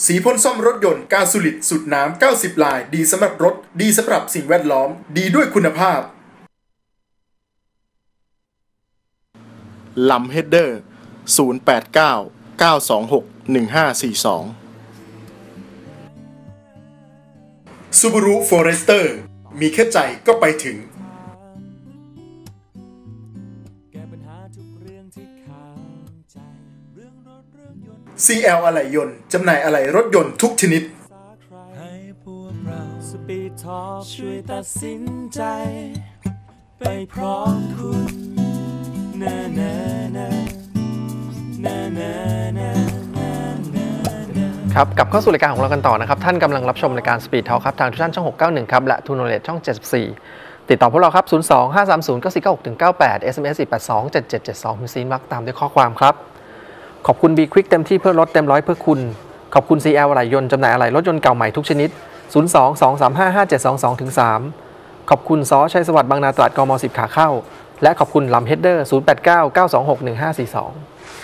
สีพ่นซ่อมรถยนต์กาซูลิดสูตรน้ำ90 ลายดีสำหรับรถดีสำหรับสิ่งแวดล้อมดีด้วยคุณภาพลำเฮดเดอร์089 926 1542 Subaru Forester มีแค่ใจก็ไปถึง CL อะไหล่ยนต์จำหน่ายอะไหล่รถยนต์ทุกชนิดให้พวกเรา Speed Talk ช่วยตัดสินใจไปพร้อมคุณครับกลับเข้าสู่รายการของเรากันต่อนะครับท่านกำลังรับชมรายการ Speed Talk ครับทางทุกท่านช่อง691ครับและ True Knowledge ช่อง74ติดต่อพวกเราครับ02-530-9496-98 SMS 482-7772พิมพ์ซีนวักตามด้วยข้อความครับขอบคุณ B Quick เต็มที่เพื่อลดเต็มร้อยเพื่อคุณขอบคุณ CL อะไหล่ยนต์จำหน่ายอะไหล่รถยนต์เก่าใหม่ทุกชนิด02-235-5722-3ขอบคุณซอชัยสวัสดิ์บางนาตราดกม10ขาเข้าและขอบคุณลำเฮดเดอร์089-926-1542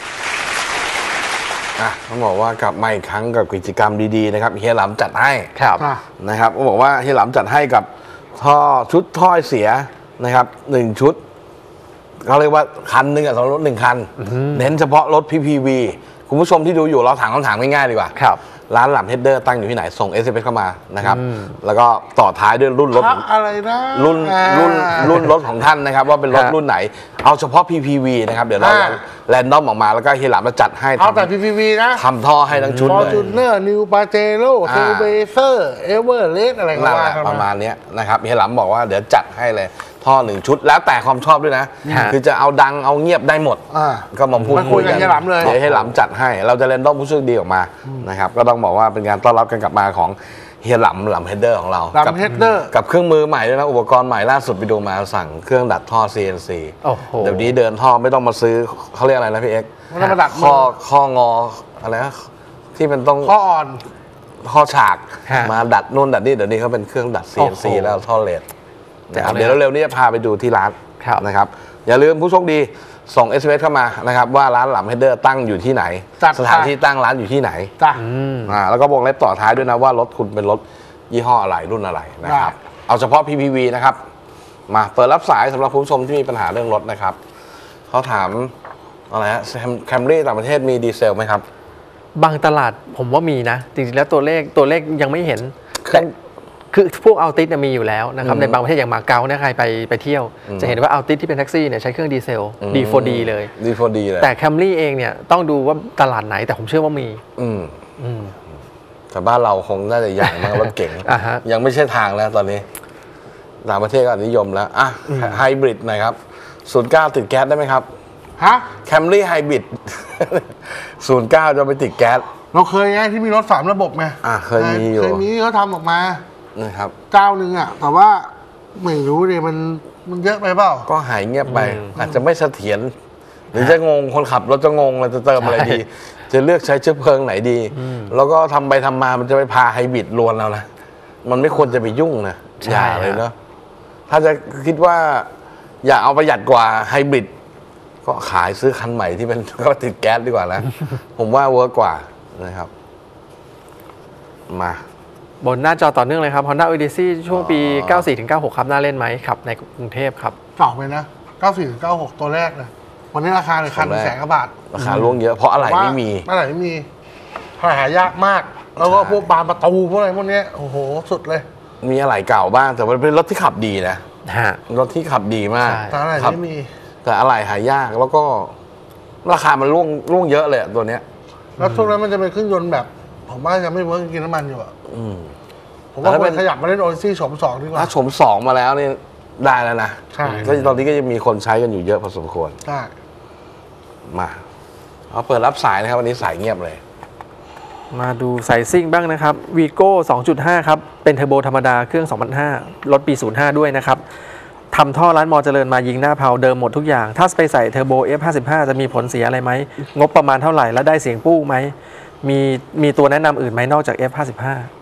ต้องบอกว่ากลับมาอีกครั้งกับกิจกรรมดีๆนะครับเฮียหลำจัดให้นะครับต้องบอกว่าเฮียหลำจัดให้กับชุดท่อเสียนะครับ1ชุดเขาเรียกว่าคันหนึ่งสำหรับรถ1คันเน้นเฉพาะรถ PPV คุณผู้ชมที่ดูอยู่เราถามคำถามง่ายๆดีกว่าร้านหลำเฮดเดอร์ตั้งอยู่ที่ไหนส่ง SMS เข้ามานะครับแล้วก็ต่อท้ายด้วยรุ่นรถอะไรนะรุ่นรถของท่านนะครับว่าเป็นรถรุ่นไหนเอาเฉพาะ PPV นะครับเดี๋ยวเราแรนดอมออกมาแล้วก็เฮียหลำมาจัดให้เอาแต่ PPV นะทำท่อให้ทั้งชุดเลย Fortuner New Pajero Trailblazer Everest อะไรก็ว่าประมาณนี้นะครับเฮียหลำบอกว่าเดี๋ยวจัดให้เลยท่อ1ชุดแล้วแต่ความชอบด้วยนะคือจะเอาดังเอาเงียบได้หมดก็มาพูดคุยกันเฮียหลำเลยเดี๋ยวให้หลำจัดให้เราจะแรนดอมผู้โชคดีออกมานะครับก็ต้องบอกว่าเป็นการต้อนรับกันกลับมาของเฮียหลำเฮดเดอร์ของเรากับเครื่องมือใหม่ด้วยนะอุปกรณ์ใหม่ล่าสุดไปดูมาสั่งเครื่องดัดท่อ CNC เดี๋ยวนี้เดินท่อไม่ต้องมาซื้อเขาเรียกอะไรนะพี่เอ็กซ์ไม่ต้องมาดัดข้องออะไรนะที่มันต้องข้ออ่อนข้อฉากมาดัดนู่นดัดนี่เดี๋ยวนี้เขาเป็นเครื่องดัด CNC แล้วท่อเลดเดี๋ยวเร็วๆนี้จะพาไปดูที่ร้านนะครับอย่าลืมผู้โชคดีส่ง SMS เข้ามานะครับว่าร้านหลำเฮดเดอร์ตั้งอยู่ที่ไหนสถานที่ตั้งร้านอยู่ที่ไหนแล้วก็วงเล็บต่อท้ายด้วยนะว่ารถคุณเป็นรถยี่ห้ออะไรรุ่นอะไรนะครับเอาเฉพาะ PPV นะครับมาเปิดรับสายสำหรับผู้ชมที่มีปัญหาเรื่องรถนะครับเขาถามอะไรฮะแคมรี่ต่างประเทศมีดีเซลไหมครับบางตลาดผมว่ามีนะจริงๆแล้วตัวเลขยังไม่เห็นคือพวกอัลติสมีอยู่แล้วนะครับในบางประเทศอย่างมาเก๊าเนี่ยใครไปเที่ยวจะเห็นว่าอัลติสที่เป็นแท็กซี่เนี่ยใช้เครื่องดีเซล D4D เลย D4D เลยแต่แคมรี่เองเนี่ยต้องดูว่าตลาดไหนแต่ผมเชื่อว่ามีแต่บ้านเราคงน่าจะอย่างมากรถเก๋งยังไม่ใช่ทางแล้วตอนนี้ต่างประเทศก็นิยมแล้วไฮบริดหน่อยครับ09ติดแก๊สได้ไหมครับแคมรี่ไฮบริด09จะไปติดแก๊สเราเคยไงที่มีรถ3ระบบไงเคยมีอยู่เคยมีเขาทำออกมานะครับเจ้าหนึ่งแต่ว่าไม่รู้ดิมันเยอะไปเปล่าก็หายเงียบไปอาจจะไม่เสถียรหรือจะงงคนขับรถจะงงเราจะเติมอะไรดีจะเลือกใช้เชื้อเพลิงไหนดีแล้วก็ทำไปทำมามันจะไปพาไฮบริดลวนเรานะมันไม่ควรจะไปยุ่งนะอย่าเลยเนาะถ้าจะคิดว่าอยากเอาประหยัดกว่าไฮบริดก็ขายซื้อคันใหม่ที่เป็นก็ติดแก๊สดีกว่านะผมว่าเวิร์กกว่านะครับมาบนหน้าจอต่อเนื่องเลยครับ Honda Odyssey ช่วงปี 94-96 ครับน่าเล่นไหมครับในกรุงเทพครับเก่าไปนะ 94-96 ตัวแรกเลยวันนี้ราคาเลย1,100,000 กว่าบาทราคาล่วงเยอะเพราะอะไรไม่มีหายากมากแล้วก็พวกบานประตูพวกอะไรพวกนี้โอ้โหสุดเลยมีอะไรเก่าบ้างแต่มันเป็นรถที่ขับดีนะรถที่ขับดีมากแต่อะไรไม่มีแต่อะไรหายากแล้วก็ราคามันล่วงเยอะเลยตัวเนี้ยแล้วช่วงนั้นมันจะเป็นเครื่องยนต์แบบผมว่าจะไม่เวิร์กกินน้ำมันอยู่ผมว่าควรขยับมาเล่นโอดิซี่โฉม2ดีกว่าถ้าโฉม2มาแล้วนี่ได้แล้วนะใช่ก็ตอนนี้ก็ยังมีคนใช้กันอยู่เยอะพอสมควรใช่มาเอาเปิดรับสายนะครับวันนี้สายเงียบเลยมาดูสายซิ่งบ้างนะครับวีโก้ 2.5 ครับเป็นเทอร์โบธรรมดาเครื่อง 2005 รถปี 05 ด้วยนะครับทำท่อร้านมอเจริญมายิงหน้าเพาเดิมหมดทุกอย่างถ้าไปใส่เทอร์โบ F55 จะมีผลเสียอะไรไหมงบประมาณเท่าไหร่และได้เสียงปู้ไหมมีตัวแนะนำอื่นไหมนอกจาก F55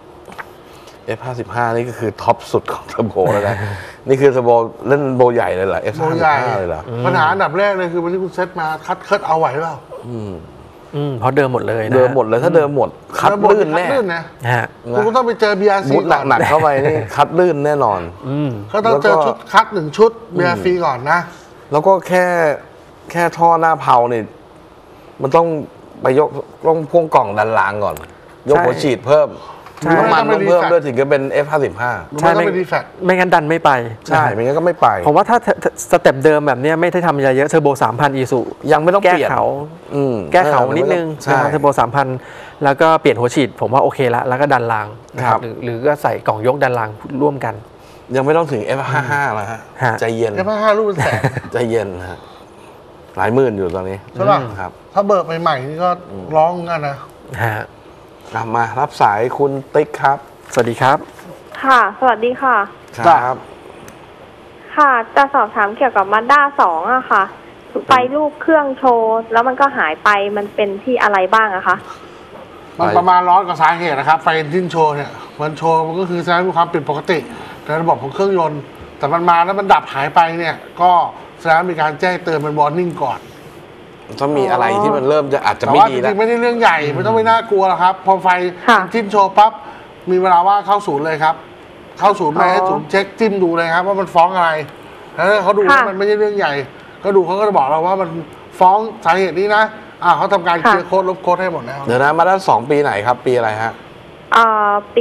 F55 นี่ก็คือท็อปสุดของเทอร์โบแล้วนะนี่คือเทอร์โบเล่นโบใหญ่เลยเหรอ F55 เลยเหรอปัญหาอันดับแรกเลยคือวันนี้คุณเซตมาคัดเอาไหวเปล่าเพราะเดิมหมดเลยนะเดิมหมดเลยถ้าเดิมหมดคัดลื่นแน่นะฮะคุณต้องไปเจอ BRC มุดก่อนหนักๆเข้าไปนี่คัดลื่นแน่นอนเขาต้องเจอชุดคัด1 ชุด BRC ก่อนนะแล้วก็แค่ท่อหน้าเพาเนี่ยมันต้องไปยกต้องพ่วงกล่องดันรางก่อน ยกหัวฉีดเพิ่มใช่น้ำมันต้องเพิ่มด้วยถึงจะเป็น F55 มันไม่ต้องไปดีแฟกไม่งั้นดันไม่ไปใช่ไม่งั้นก็ไม่ไปผมว่าถ้าสเต็ปเดิมแบบเนี้ยไม่ได้ทำอะไรเยอะเทอร์โบ 3,000 อีสุยังไม่ต้องแก้เปลี่ยนเขาอืมแก้เขานิดนึงใช่เทอร์โบ 3,000 แล้วก็เปลี่ยนหัวฉีดผมว่าโอเคละแล้วก็ดันรางนะครับหรือก็ใส่กล่องยกดันรางร่วมกันยังไม่ต้องถึง F55 แล้วฮะฮะใจเย็น F55 รูปเป็นแสนใจเย็นฮะหลายหมื่นอยู่ตอนนี้ใช่ป่ะครับถ้าเบิกใหม่ๆนี่ก็ร้องกันนะฮะกลับมารับสายคุณติ๊กครับสวัสดีครับค่ะ สวัสดีค่ะครับค่ะ จะสอบถามเกี่ยวกับMazda 2อะค่ะ ไฟรูปเครื่องโชว์ แล้วมันก็หายไป มันเป็นที่อะไรบ้างอะคะมันประมาณร้อนกับสาเหตุนะครับ ไฟเอนจินโชว์เนี่ย มันโชว์มันก็คือแสดงมีความผิดปกติในระบบของเครื่องยนต์ แต่มันมาแล้วมันดับหายไปเนี่ย ก็แสดงมีการแจ้งเตือนเป็นวอร์นิ่งก่อนถ้ามีอะไรที่มันเริ่มจะอาจจะแต่ไม่ว่าจดีแล้วริงๆไม่ได้เรื่องใหญ่ไม่ต้องไปน่ากลัวหรอกครับ พอไฟค่ะเอนจินโชว์ปั๊บมีเวลาว่าเข้าศูนย์เลยครับ เข้าศูนย์ไปให้ศูนย์เช็คจิ้มดูเลยครับ ว่ามันฟ้องอะไรแล้วถ้าเขาดูว่ามันไม่ใช่เรื่องใหญ่ ก็ดูเขาก็จะบอกเราว่ามันฟ้องสาเหตุนี้นะเขาทำการเคลียร์โค้ดลบโค้ดให้หมดแล้วเดี๋ยวนะมาด้าน2 ปีไหนครับ ปีอะไรฮะปี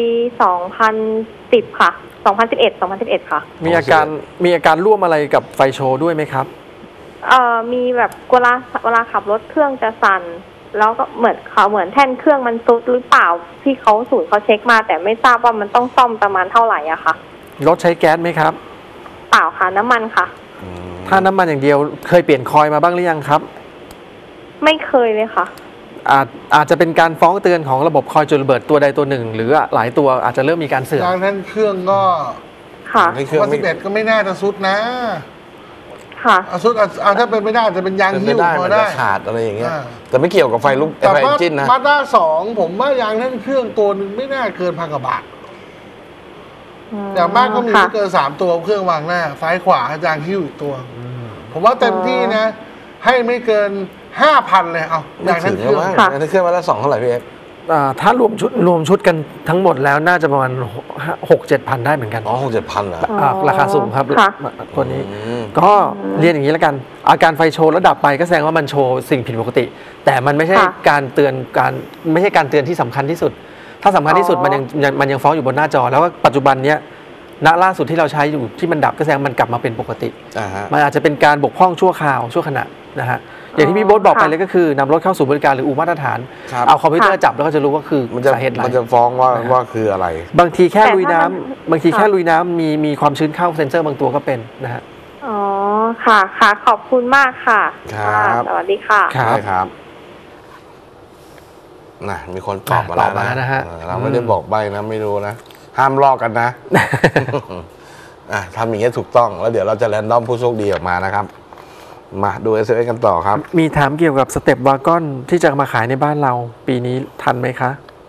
2010 ค่ะ 2011 ค่ะมีอาการร่วมอะไรกับไฟโชว์ด้วยไหมครับมีแบบเวลาขับรถเครื่องจะสั่น แล้วก็เหมือนแท่นเครื่องมันซุดหรือเปล่าที่เขาศูนย์เขาเช็คมา แต่ไม่ทราบว่ามันต้องซ่อมประมาณเท่าไหร่อะค่ะรถใช้แก๊สไหมครับเปล่าค่ะ น้ำมันค่ะถ้าน้ำมันอย่างเดียวเคยเปลี่ยนคอยล์มาบ้างหรือยังครับไม่เคยเลยค่ะอาจจะเป็นการฟ้องเตือนของระบบคอยล์จุดระเบิดตัวใดตัวหนึ่ง หรือหลายตัวอาจจะเริ่มมีการเสื่อมยางแท่นเครื่องก็ค่ะไม่เครื่องวันไม่ 11ก็ไม่น่าจะซุดนะค่ะซุดถ้าเป็นไม่ได้อาจจะเป็นยางเป็นหิ้ไม่วได้พมัอน ได้จะขาดอะไรอย่างเงี้ยอ่าแต่ไม่เกี่ยวกับไฟลุกแต่ไฟว่าจิ้นนะมาด้า2ผมว่ายางแท่นเครื่องตัวหนึ่งไม่น่าเกิน1,000 กว่าบาทอย่างมากก็มีค่ะไม่เกิน3 ตัวเครื่องวางหน้า ซ้ายขวายางหิ้วอีกตัว ผมว่าเต็มที่นะ ให้ไม่เกิน 5,000 เลยเอาไม่ยางแท่ถึนงเครื่องแล้วมั้งค่ะอันนี้เครื่องมาด้าน2เท่าไหร่พี่เอ็กซ์ถ้ารวมชุดกันทั้งหมดแล้วน่าจะประมาณ 6-7 พันได้เหมือนกันอ๋อ6-7,000เหรอราคาสูงครับค่ะตัวนี้อืมก็เรียนอย่างนี้แล้วกัน อาการไฟโชว์แล้วดับไปก็แสดงว่ามันโชว์สิ่งผิดปกติ แต่มันไม่ใช่ค่ะการเตือนไม่ใช่การเตือนที่สำคัญที่สุด ถ้าสำคัญที่สุดอ๋อมันยังฟ้องอยู่บนหน้าจอ แล้วก็ปัจจุบันเนี้ยณล่าสุดที่เราใช้อยู่ที่มันดับก็แสดงมันกลับมาเป็นปกติฮะมันอาจจะเป็นการบกพร่องชั่วคราวชั่วขณะนะฮะอย่างที่พี่โบ๊ทบอกไปค่ะเลยก็คือนำรถเข้าสู่บริการหรืออู่มาตรฐานครับเอาคอมพิวเตอร์จับแล้วก็จะรู้ว่าคือมันจะสาเหตุอะไรมันจะฟ้องว่าคืออะไรบางทีแค่แต่ลุยถ้าน้ำมันบางทีแค่ค่ะลุยน้ำมีความชื้นเข้าเซ็นเซอร์บางตัวก็เป็นนะฮะอ๋อ ค่ะ ค่ะ ขอบคุณมากค่ะครับะสวัสดีค่ะครับใช่ครับนะมีคนตอบมาแล้วตอบมานะฮะเราไม่ได้บอกใบนะไม่รู้นะ ห้ามลอกกันนะ ทำอย่างนี้ถูกต้องแล้วเดี๋ยวเราจะแรนดอมผู้โชคดีออกมานะครับ มาดู SMS กันต่อครับมีถามเกี่ยวกับสเต็ปวากอนที่จะมาขายในบ้านเรา ปีนี้ทันไหมคะ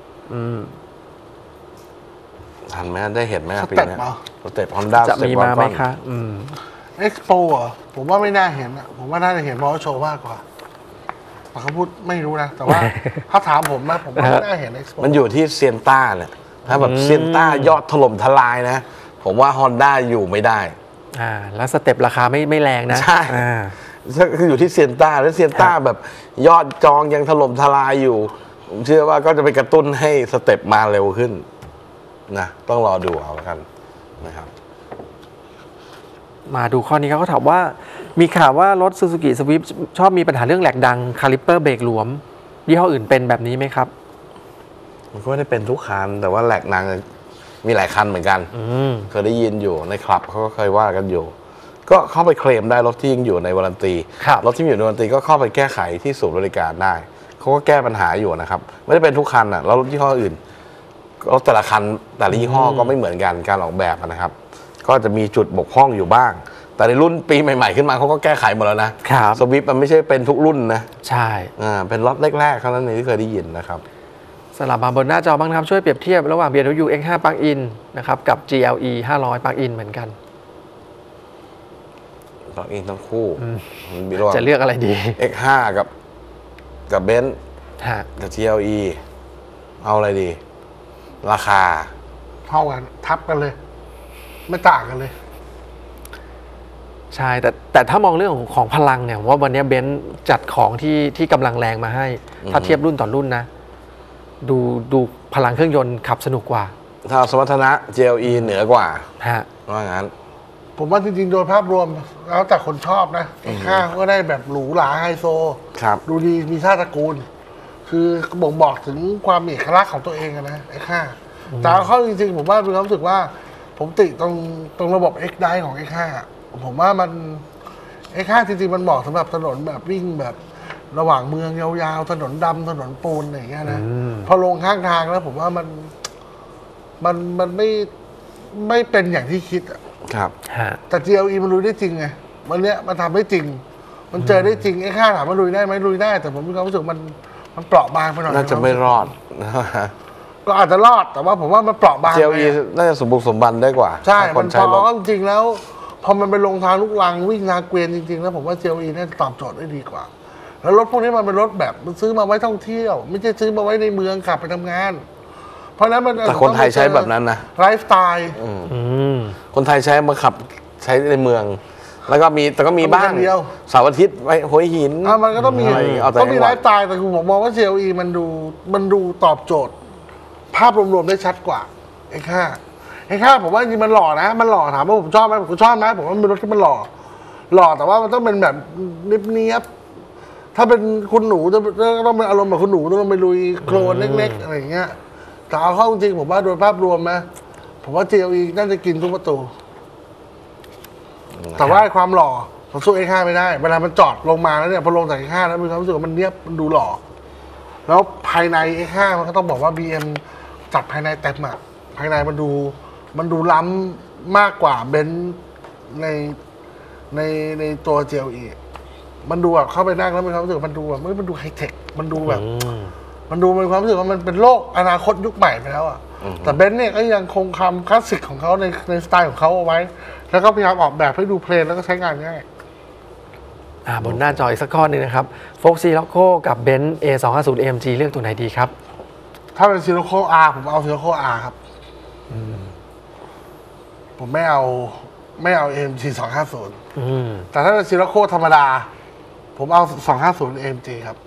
ทันไหมได้เห็นไหมสปีเต็ปนี้เหรอสเต็ปฮอนด้าจะมีมาไหมคะเอ็กซ์โปผมว่าไม่น่าเห็นอะผมว่าน่าจะเห็นมอเตอร์โชว์มากกว่าแต่เขาพูดไม่รู้นะ แต่ว่า ถ้าถามผมนะผมว่าไม่น่าเห็นเอ็กซ์โปมันอยู่ที่เซียนต้าเนี่ยถ้าแบบเซียนต้ายอดถล่มทลายนะ ผมว่าฮอนด้าอยู่ไม่ได้แล้วสเต็ปราคาไม่แรงนะใช่ คืออยู่ที่เซียนต้าแล้วเซียนต้าแบบยอดจองยังถล่มทลายอยู่ผมเชื่อว่าก็จะไปกระตุ้นให้สเต็ปมาเร็วขึ้นนะต้องรอดูเอาแล้วกันนะครับมาดูข้อนี้เขาก็ถามว่ามีข่าวว่ารถ Suzuki Swift ชอบมีปัญหาเรื่องแหลกดังคาลิปเปอร์เบรกหลวมยี่ห้ออื่นเป็นแบบนี้ไหมครับมันก็ไม่ได้เป็นทุกคันแต่ว่าแหลกนางมีหลายคันเหมือนกันเคยได้ยินอยู่ในคลับเขาก็เคยว่ากันอยู่ ก็เข้าไปเคลมได้รถที่ยังอยู่ในวารันตีครับรถที่อยู่ในวารันตีก็เข้าไปแก้ไขที่ศูนย์บริการได้เขาก็แก้ปัญหาอยู่นะครับไม่ได้เป็นทุกคันอ่ะแล้วรถยี่ห้ออื่นรถแต่ละคันแต่ละยี่ห้อก็ไม่เหมือนกันการออกแบบนะครับ ก็จะมีจุดบกพร่องอยู่บ้าง แต่ในรุ่นปีใหม่ๆขึ้นมาเขาก็แก้ไขหมดแล้วนะครับ สวิฟมันไม่ใช่เป็นทุกรุ่นนะใช่เป็นรถแรกๆเท่านั้นเองที่เคยได้ยินนะครับสลับมาบนหน้าจอบ้างนะครับช่วยเปรียบเทียบระหว่าง BMW X5 Plug-in นะครับกับ GLE 500 Plug-in เหมือนกัน Plug-in ทั้งคู่มีจะเลือกอะไรดี X5 กับเบนซ์กับ GLE เอาอะไรดี ราคาเท่ากันทับกันเลย ไม่ต่างกันเลยใช่แต่ถ้ามองเรื่องของพลังเนี่ยว่าวันนี้เบนซ์จัดของที่กำลังแรงมาให้ถ้าเทียบรุ่นต่อรุ่นนะดูพลังเครื่องยนต์ขับสนุกกว่าถ้าสมรรถนะ GLE เหนือกว่าว่างั้นผมว่าจริงๆโดยภาพรวมแล้วแต่คนชอบนะข้างก็ได้แบบหรูหราไฮโซดูดีมีชาติตระกูลคือบ่งบอกถึงความเอกลักษณ์ของตัวเองนะไอ้ข้าแต่เข้าจริงๆผมว่ามีความรู้สึกว่าผมติตรงระบบ X Drive ของไอ้ข้าผมว่ามันไอ้ข้าจริงๆมันเหมาะสำหรับถนนแบบวิ่งแบบระหว่างเมืองยาวๆถนนดำถนนปูนอะไรอย่างเงี้ยนะพอลงข้างทางแล้วผมว่ามันไม่เป็นอย่างที่คิดครับแต่ GLE มันลุยได้จริงไงวันเนี้ยมันทำได้จริงมันเจอได้จริงไอ้ข้าถามว่าลุยได้ไหมลุยได้แต่ผมมีความรู้สึกมันเปราะบางไปหน่อยน่าจะไม่รอดก็อาจจะรอดแต่ว่าผมว่ามันเปราะบาง GLE น่าจะสมบุกสมบันได้กว่าใช่มันพอจริงแล้วพอมันไปลงทางลูกรังวิ่งทางเกวียนจริงๆแล้วผมว่า GLE น่าจะตอบโจทย์ได้ดีกว่าแล้วรถพวกนี้มันเป็นรถแบบมันซื้อมาไว้ท่องเที่ยวไม่ใช่ซื้อมาไว้ในเมืองขับไปทำงานเพราะนั้นมันแต่คนไทยใช้แบบนั้นนะไลฟ์สไตล์คนไทยใช้มาขับใช้ในเมืองแล้วก็มีบ้างเสาร์อาทิตย์ไว้หัวหินมันก็ต้องมีไลฟ์สไตล์แต่ผมมองว่า GLE มันดูตอบโจทย์ภาพรวมๆได้ชัดกว่าไอ้ข้าผมว่าจริงมันหล่อนะมันหล่อถามว่าผมชอบไหมผมชอบนะผมว่ามันเป็นรถที่มันหล่อแต่ว่ามันต้องเป็นแบบเนียบถ้าเป็นคุณหนูจะต้องเป็นอารมณ์แบบคุณหนูต้องไปลุยโคลนเล็กๆอะไรอย่างเงี้ยแต่เอาเข้าจริงผมว่าโดยภาพรวมนะผมว่า GLE น่าจะกินทุกประตูแต่ว่าความหล่อของสู้ X5 ไม่ได้เวลามันจอดลงมาแล้วเนี่ยพอลงจาก X5 แล้วมีความรู้สึกว่ามันเนียบมันดูหล่อแล้วภายใน X5 มันก็ต้องบอกว่า BM จัดภายในเต็มอะภายในมันดูล้ำมากกว่าเบนซ์ในตัว GLE มันดูแบบเข้าไปนั่งแล้วมีความรู้สึกมันดูแบบมันดูไฮเทคมันดูแบบมันดูมีความรู้สึกว่ามันเป็นโลกอนาคตยุคใหม่ไปแล้วอะแต่เบนซ์เนี่ยก็ยังคงคำคลาสสิกของเขาในสไตล์ของเขาเอาไว้แล้วก็พยายามออกแบบให้ดูเพลนแล้วก็ใช้งานง่ายบนหน้าจออีกสักข้อนึงนะครับโฟล์คซีล็อกโก้กับเบนซ์ A250 AMG เลือกตัวไหนดีครับถ้าเป็นซีโรโค R ผมเอาซีโรโค R ครับผมไม่เอา AMG 250แต่ถ้าเป็นซีโรโคธรรมดาผมเอา250 AMG ครับ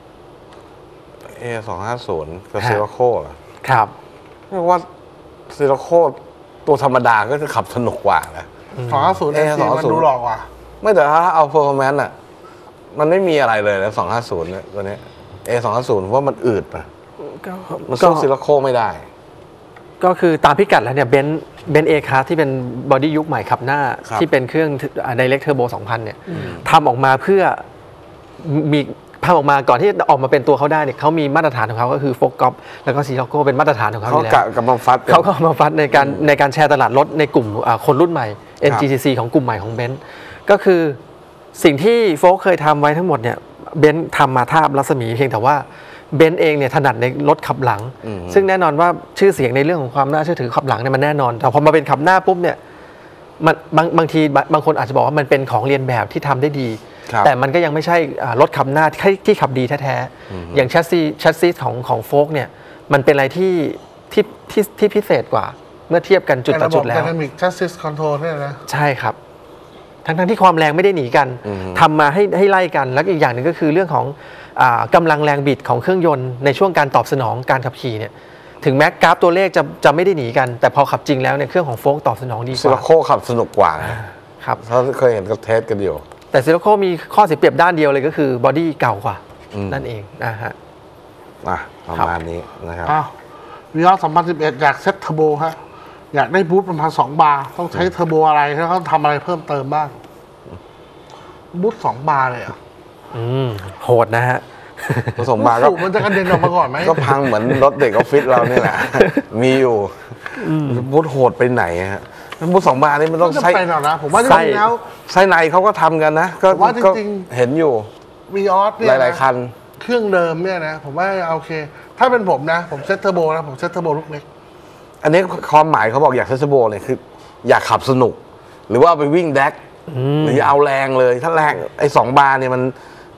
A250 กับซีโรโคเหรอครับเรียกว่าซีโรโคตัวธรรมดาก็จะขับสนุกกว่านะ 250 AMG มันดูหล่อกว่าไม่แต่ถ้าเอา performance อ่ะมันไม่มีอะไรเลยนะ250เนี่ยตัวนี้ A250 เพราะว่ามันอืดนะมันสู้ซีโรโคไม่ได้ก็คือตามพิกัดแล้วเนี่ยเบนซ์เอคาร์ที่เป็นบอดี้ยุคใหม่ขับหน้าที่เป็นเครื่อง Direct Turbo 2000เนี่ยทำออกมาเพื่อมีทำออกมาก่อนที่ออกมาเป็นตัวเขาได้เนี่ยเขามีมาตรฐานของเขาก็คือโฟกัสแล้วก็ซีโรโก้เป็นมาตรฐานของเขาอยู่แล้วเขามาฟัดเขาก็มาฟัดในการแชร์ตลาดรถในกลุ่มคนรุ่นใหม่ MGCC ของกลุ่มใหม่ของเบนซ์ก็คือสิ่งที่โฟกเคยทำไว้ทั้งหมดเนี่ยเบนซ์ทำมาทาบรัศมีเพียงแต่ว่าเบนซ์เองเนี่ยถนัดในรถขับหลังซึ่งแน่นอนว่าชื่อเสียงในเรื่องของความน่าเชื่อถือขับหลังเนี่ยมันแน่นอนแต่พอมาเป็นขับหน้าปุ๊บเนี่ยมันบางทีบางคนอาจจะบอกว่ามันเป็นของเรียนแบบที่ทำได้ดีแต่มันก็ยังไม่ใช่รถขับหน้าที่ขับดีแท้ๆอย่างแชสซีของโฟกเนี่ยมันเป็นอะไรที่พิเศษกว่าเมื่อเทียบกันจุดต่อจุดแล้ว Dynamic Chassis Control เนี่ยนะใช่ครับทั้งที่ความแรงไม่ได้หนีกันทำมาให้ไล่กันแล้วอีกอย่างหนึ่งก็คือเรื่องของกำลังแรงบิดของเครื่องยนต์ในช่วงการตอบสนองการขับขี่เนี่ยถึงแม้กราฟตัวเลขจะไม่ได้หนีกันแต่พอขับจริงแล้วเนี่ยเครื่องของโฟกตอบสนองดีกว่าซิโรโคขับสนุกกว่าครับเขาเคยเห็นกับเทสกันอยู่แต่ซิโรโคมีข้อเสียเปรียบด้านเดียวเลยก็คือบอดี้เก่ากว่านั่นเองนะฮะประมาณนี้นะครับวีออส2011อยากเซ็ตเทอร์โบฮะอยากได้บูทประมาณ2 บาร์ต้องใช้เทอร์โบอะไรแล้วเขาทำอะไรเพิ่มเติมบ้างบูท2 บาร์เลยโหดนะฮะ 2 บาร์ก็มันจะกระเด็นออกมาก่อนไหมก็พังเหมือนรถเด็กออฟฟิศเราเนี่ยแหละมีอยู่บูทโหดไปไหนฮะบูท2 บาร์นี่มันต้องใช้ไปหน่อยนะผมว่าจริงๆแล้วไส้ในเขาก็ทำกันนะก็เห็นอยู่วีออสเนี่ยหลายๆคันเครื่องเดิมเนี่ยนะผมว่าโอเคถ้าเป็นผมนะผมเซ็ตเทอร์โบนะผมเซ็ตเทอร์โบลูกเล็กอันนี้ความหมายเขาบอกอยากเซ็ตเทอร์โบเนี่ยคืออยากขับสนุกหรือว่าไปวิ่งแดกหรือเอาแรงเลยถ้าแรงไอ้2 บาร์เนี่ย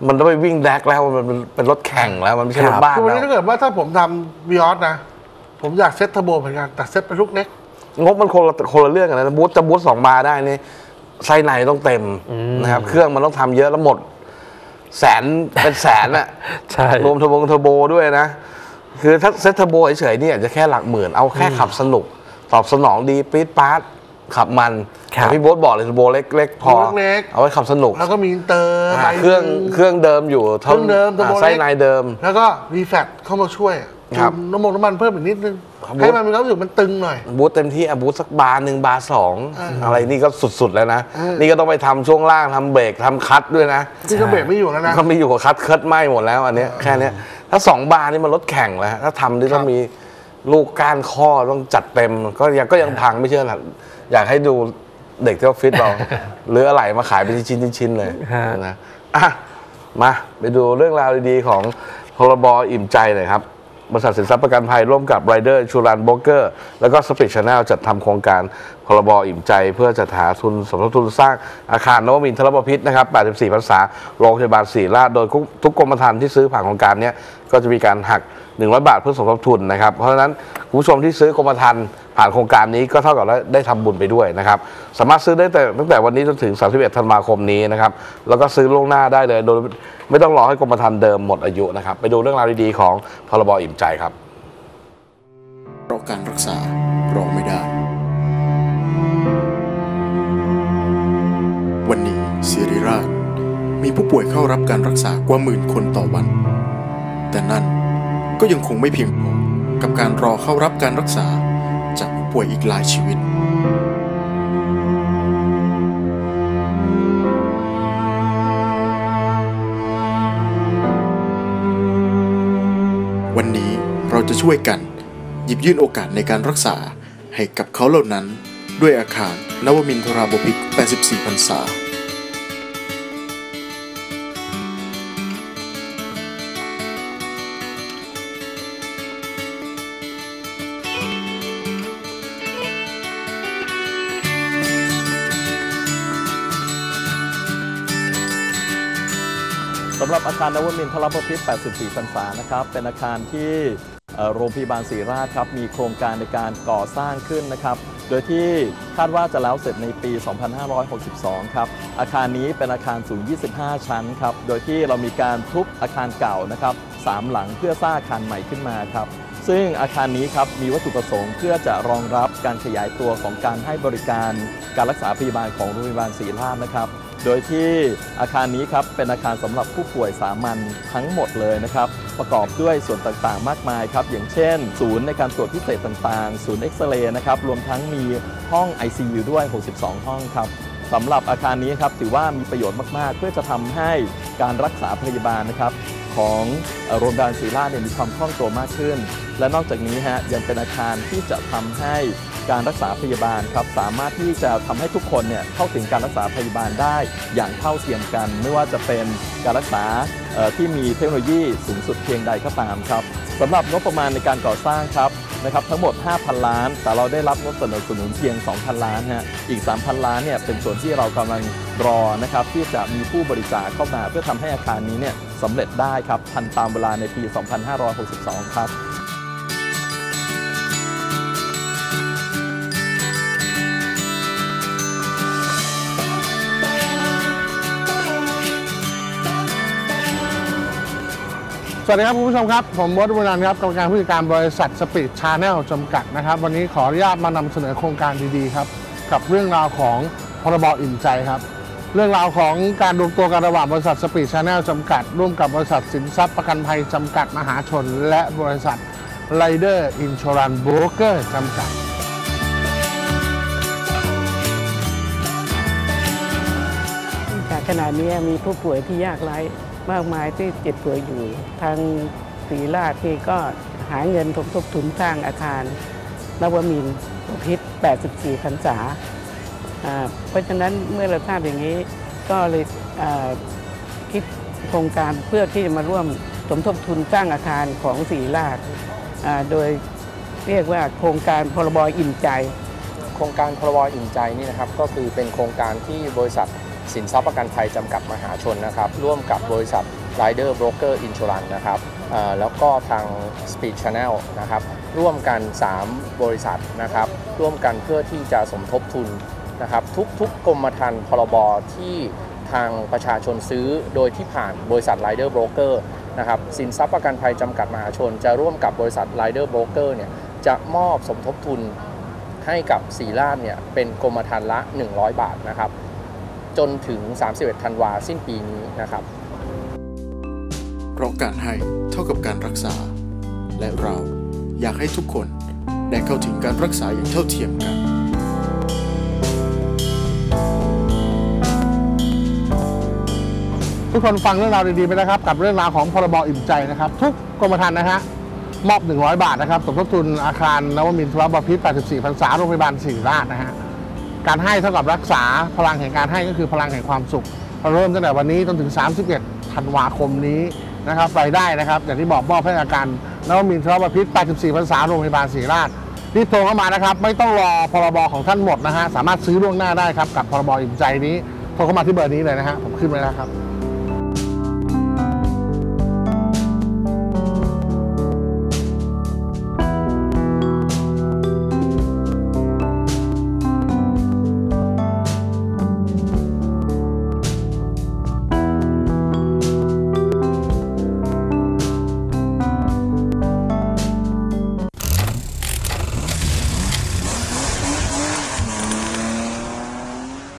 มันต้องไปวิ่งแดกแล้วมันเป็นรถแข่งแล้วมันไม่ใช่รถบ้านคือวันแล้วนี้ถ้าเกิดว่าถ้าผมทำวีออสนะผมอยากเซ็ตเทอร์โบเหมือนกันแต่เซ็ตเป็นลูกเล็กงบมันคนละเรื่องกันนะจะบูท2 บาร์ได้นี่ไส้ในต้องเต็มนะครับเครื่องมันต้องทำเยอะแล้วหมดเป็นแสนอะใช่รวมเทอร์โบด้วยนะคือถ้าเซ็ตเทอร์โบเฉยๆนี่อาจจะแค่หลักหมื่นเอาแค่ขับสนุกตอบสนองดีปี๊ดป๊าดขับมันพี่โบ๊ทบอกเลยเทอร์โบเล็กๆพอเอาไว้ขับสนุกแล้วก็มีอินเตอร์เครื่องเดิมอยู่เครื่องเดิมไส้ในเดิมแล้วก็รีแฟตเข้ามาช่วยน้ำมันเพิ่มอีกนิดนึงให้มันมีความรู้สึกมันตึงหน่อยบูทเต็มที่บูทสักบาร์ 1 บาร์ 2อะไรนี่ก็สุดๆแล้วนะนี่ก็ต้องไปทำช่วงล่างทำเบรกทำคัทด้วยนะที่ก็เบรกไม่อยู่แล้วนะก็ไม่อยู่กับคัทไหม้หมดแล้วอันนี้แค่นี้ถ้า2 บาร์นี่มันรถแข่งแล้วถ้าทำนี่ต้องมีลูกก้านข้อต้องจัดเต็มก็ยังพังไม่เชื่อหรอกอยากให้ดูเด็กที่ออฟฟิศเราหรืออะไรมาขายเป็นชิ้นๆเลยนะมาไปดูเรื่องราวดีๆของพรบอิ่มใจหน่อยครับบริษัทสินทรัพย์ประกันภัยร่วมกับ Rider Insurance Broker แล้วก็ Speed Channel จัดทำโครงการพรบอิ่มใจเพื่อจัดหาทุนสมทบทุนสร้างอาคารนวมินทรบพิตรนะครับ84 พรรษาโรงพยาบาลศิริราชโดยทุกกรมธรรม์ที่ซื้อผ่านโครงการนี้ก็จะมีการหัก100 บาทเพื่อสมทบทุนนะครับเพราะฉะนั้นคุณผู้ชมที่ซื้อกรมธรรม์ผ่านโครงการนี้ก็เท่ากับได้ทำบุญไปด้วยนะครับสามารถซื้อได้ตั้งแต่วันนี้จนถึง31 ธันวาคมนี้นะครับแล้วก็ซื้อล่วงหน้าได้เลยโดยไม่ต้องรอให้กรมธรรม์เดิมหมดอายุนะครับไปดูเรื่องราวดีๆของพรบอิ่มใจครับเพราะการรักษารอไม่ได้วันนี้ศิริราชมีผู้ป่วยเข้ารับการรักษากว่า10,000 คนต่อวันแต่นั่นก็ยังคงไม่เพียงพอกับการรอเข้ารับการรักษาจากผู้ป่วยอีกหลายชีวิตวันนี้เราจะช่วยกันหยิบยื่นโอกาสในการรักษาให้กับเขาเหล่านั้นด้วยอาคารนวมินทราบพิตร84 พรรษาสำหรับอาคารนวมินทรบพิตร84 พรรษานะครับเป็นอาคารที่โรงพยาบาลศิริราชครับมีโครงการในการก่อสร้างขึ้นนะครับโดยที่คาดว่าจะแล้วเสร็จในปี 2562 ครับอาคารนี้เป็นอาคารสูง 25 ชั้นครับโดยที่เรามีการทุบอาคารเก่านะครับ3 หลังเพื่อสร้างอาคารใหม่ขึ้นมาครับซึ่งอาคารนี้ครับมีวัตถุประสงค์เพื่อจะรองรับการขยายตัวของการให้บริการการรักษาพยาบาลของโรงพยาบาลศิริราชนะครับโดยที่อาคารนี้ครับเป็นอาคารสำหรับผู้ป่วยสามัญทั้งหมดเลยนะครับประกอบด้วยส่วนต่างๆมากมายครับอย่างเช่นศูนย์ในการตรวจพิเศษต่างๆศูนย์เอ็กซเรย์นะครับรวมทั้งมีห้อง ICU ด้วย62 ห้องครับสำหรับอาคารนี้ครับถือว่ามีประโยชน์มากๆเพื่อจะทำให้การรักษาพยาบาลนะครับของโรงพยาบาลศิริราชมีความคล่องตัวมากขึ้นและนอกจากนี้ยังเป็นอาคารที่จะทำให้การรักษาพยาบาลครับสามารถที่จะทำให้ทุกคนเข้าถึงการรักษาพยาบาลได้อย่างเท่าเทียมกันไม่ว่าจะเป็นการรักษาที่มีเทคโนโลยีสูงสุดเพียงใดก็ตามครับสำหรับงบประมาณในการก่อสร้างครับทั้งหมด 5,000 ล้านแต่เราได้รับงบสนับสนุนเพียง 2,000 ล้านอีก 3,000 ล้านเป็นส่วนที่เรากำลังรอนะครับที่จะมีผู้บริจาคเข้ามาเพื่อทำให้อาคารนี้สำเร็จได้ครับทันตามเวลาในปี 2562 ครับสวัสดีครับคุณผู้ชมครับผมวรบุญนันท์ครับกรรมการผู้จัดการบริษัทสปีดชาแนลจำกัดนะครับวันนี้ขออนุญาตมานำเสนอโครงการดีๆครับกับเรื่องราวของพรบอิ่มใจครับเรื่องราวของการรวมตัวกันระหว่างบริษัทสปีดชาแนลจำกัดร่วมกับบริษัทสินทรัพย์ประกันภัยจำกัดมหาชนและบริษัท Rider Insurance Broker จำกัดขณะนี้มีผู้ป่วยที่ยากไร้มากมายที่เจ็บป่วยอยู่ทางศิริราชที่ก็หาเงินสมทบทุนสร้างอาคารนวมินทรพิตร84 พรรษาเพราะฉะนั้นเมื่อเราทราบอย่างนี้ก็เลยคิดโครงการเพื่อที่จะมาร่วมสมทบทุนสร้างอาคารของศิริราชโดยเรียกว่าโครงการพรบอิ่มใจโครงการพรบอิ่มใจนี่นะครับก็คือเป็นโครงการที่บริษัทสินทรัพย์ประกันภัยจำกัดมหาชนนะครับร่วมกับบริษัท Rider Broker Insurance นะครับแล้วก็ทาง Speed Channel นะครับร่วมกัน3บริษัทนะครับร่วมกันเพื่อที่จะสมทบทุนนะครับทุกกรมธรรม์พรบที่ทางประชาชนซื้อโดยที่ผ่านบริษัท Rider Broker นะครับสินทรัพย์ประกันภัยจำกัดมหาชนจะร่วมกับบริษัท Rider Broker เนี่ยจะมอบสมทบทุนให้กับศรีราชเนี่ยเป็นกรมธรรม์ละ100 บาทนะครับจนถึง31 ธันวาสิ้นปีนี้นะครับเพราะการให้เท่ากับการรักษาและเราอยากให้ทุกคนได้เข้าถึงการรักษาอย่างเท่าเทียมกันทุกคนฟังเรื่องราวดีๆไปนะครับกับเรื่องราวของพรบอิ่มใจนะครับทุกกรมธรรม์นะฮะมอบ100 บาทนะครับสมทบทุนอาคารนวมินทรบพิตร84 พรรษาโรงพยาบาลศิริราชนะฮะการให้เท่ากับรักษาพลังแห่งการให้ก็คือพลังแห่งความสุขเริ่มตั้งแต่วันนี้จนถึง31 ธันวาคมนี้นะครับรายได้นะครับอย่างที่บอกมอบให้อาการนวมินทรบพิตร84 พรรษาโรงพยาบาลศิริราชรีบโทรเข้ามานะครับไม่ต้องรอพรบของท่านหมดนะฮะสามารถซื้อล่วงหน้าได้ครับกับพรบอิ่มใจนี้โทรเข้ามาที่เบอร์นี้เลยนะฮะผมขึ้นไว้แล้วครับ